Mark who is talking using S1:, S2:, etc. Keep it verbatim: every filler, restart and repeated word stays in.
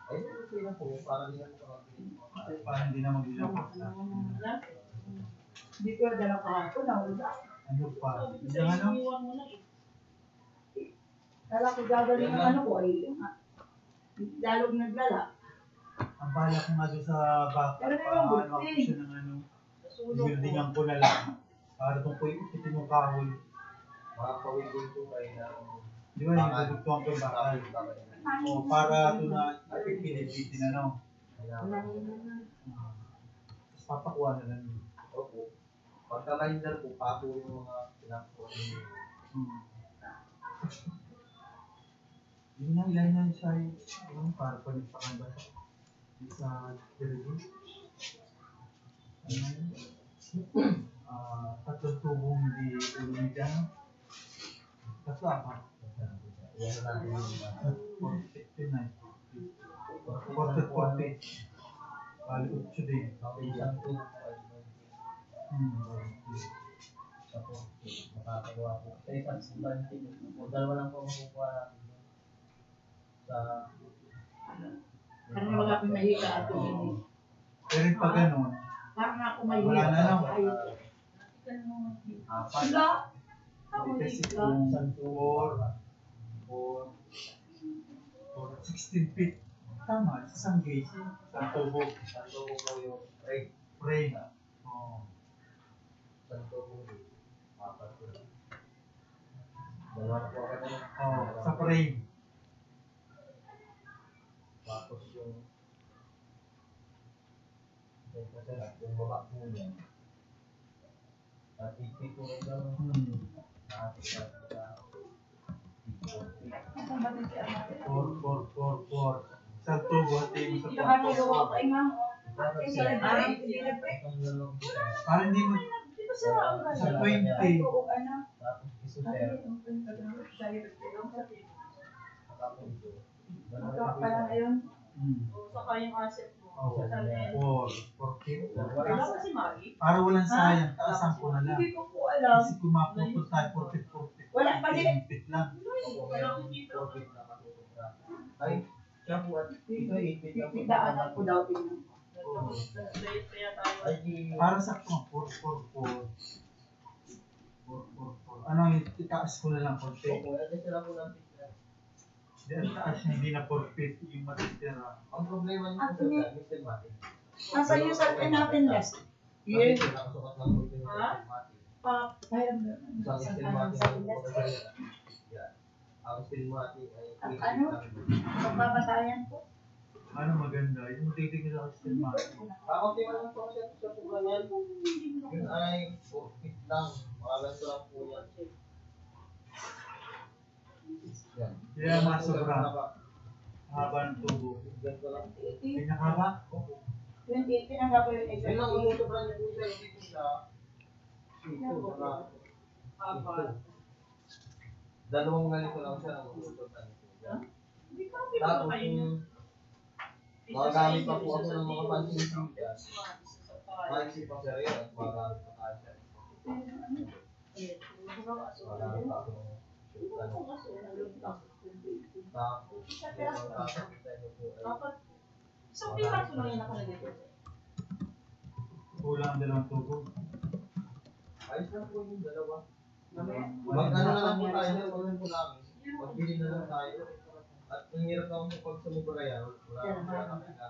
S1: Ay, okay na po. Parang hindi na po.
S2: Parang hindi na mag-ilang pa.
S3: Hindi ko dala pa ako.
S2: Ano pa? Yung ano?
S3: Kala ko gagaling ang ano ko ay lalog naglala.
S2: Ang bala ko nga doon sa baka.
S3: Pero
S2: Parang
S3: naman,
S2: ano ako
S3: buti.
S2: siya ng ano. Buildingan ko na lang. Para doon ko ipitin yung kahoy.
S1: Makapawigil ko kayo na.
S2: Di ba yung bubuktuan ko yung bakal? O para doon na ipipinipitin ano. Tapos papakuha na lang.
S1: Opo. Pagka-minder po, papo yung mga pinakuha niyo.
S2: Hmm. Yun na, ilan na siya yung para palipakan ba sa delivery. Ano yun? Ah, tatlong tubong hindi ulit dyan. Tatlo apat.
S1: Yan na natin yung
S2: fifty-nine. forty forty. Bali, utso din.
S1: isang two.
S2: Hmm.
S1: Tapos, makakagawa po. Sa isang substantive, o dalawa lang po makukuha natin sa...
S3: Parang wala akong mahika at hindi.
S2: Pero yung pag ganun,
S3: Parang ako mahika.
S2: wala na lang.
S1: Apat.
S3: Wala. Ako
S2: Kasi
S3: mahika.
S2: kung four, four, four, sixteen feet. Tama, isang gauge. Isang tubo.
S1: Isang tubo po yung frame.
S2: Frame. Oo.
S1: Isang tubo po. Apat po. Dalawa na po agad na.
S2: Oo, sa frame.
S1: Tapos yung... Kasi yung baba po niya. At ipit po rin daw.
S2: Hmm.
S1: Nakakita sa...
S2: Four, four, four, four. Isang tubo at yung sa
S3: Ano
S2: four,
S3: yung
S2: four.
S3: ako ay ma'am?
S2: Parang hindi mo sa twenty.
S1: Tapos isuser. Tapos ito.
S3: Parang ayun.
S2: Hmm.
S4: Saka yung asset mo.
S2: Oo. Four, four feet.
S4: Wala ko si Mari.
S2: Para walang sayang, taasan ko na lang.
S3: Hindi ko po alam.
S2: Kasi kung mapupul tayo, forty, forty.
S3: Wala pa din.
S2: feet lang.
S4: Wala ko dito.
S1: Ay, siya po at ito ipit lang po.
S3: Daanan ko daw tingnan.
S4: Dahil kaya tayo.
S1: Ay, di...
S2: Para sa kung four, four, four. four, four, four. Ano yung itaas ko na lang konti.
S1: Opo, ay sila po ng picture.
S2: Hindi, ang taas niya, hindi na four feet yung matitira.
S1: Ang problema niyo po sa Mister Mati.
S3: Nasa user pin natin, Les.
S1: Yes. Nakasukat lang po ito yung
S4: Ha?
S1: Mister Mati.
S3: Pa, mayroon na.
S1: Isang Mister Mati
S3: Sa
S1: lang po
S3: Les.
S1: kasi. Yan. Ang Mister Mati ay
S3: Ang
S1: ipit
S3: ano?
S1: lang.
S3: Pagbabatayan ko.
S2: Ano maganda, yung titigil sa system natin.
S1: Ako tingnan lang po siya sa pula niyan. Yun ay four feet lang. Mga ganito lang po yan. Yan.
S2: Kaya mas sobrang haba ng tubo.
S1: Ganito lang.
S2: Pinakaba?
S3: twenty-eight ang gagawin yung
S1: Yun lang, umusobra niyo po siya. Hindi po siya. Ito, saka
S4: Apat.
S1: dalawang ganito lang siya. Umusobra niyo po. Yan.
S4: Hindi ka hindi ba
S1: Tapos
S4: kayo
S1: yung magagamit pa po ako ng mga pansin-sin dyan. Maiksi pa siya rin at magagamit pa tayo siya. Magagamit pa ako ng tapos yung magkakapita niyo po ay
S4: Apat. Isang piraso lang yung nakalagay ko.
S2: Kulang ang dalawang tubo.
S1: ayos lang po yung dalawa.
S3: Mamaya.
S1: Mag-ano na lang po tayo na pagin po namin. Magbili na lang tayo. At ang hirap naman po pag sumubra yan, wala akong wala kang